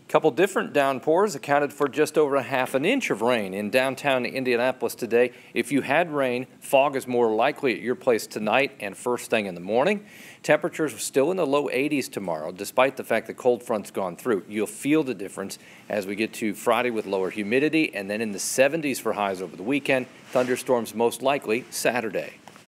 Couple different downpours accounted for just over a half an inch of rain in downtown Indianapolis today. If you had rain, fog is more likely at your place tonight and first thing in the morning. Temperatures are still in the low 80s tomorrow, despite the fact that cold front's gone through. You'll feel the difference as we get to Friday with lower humidity, and then in the 70s for highs over the weekend. Thunderstorms most likely Saturday.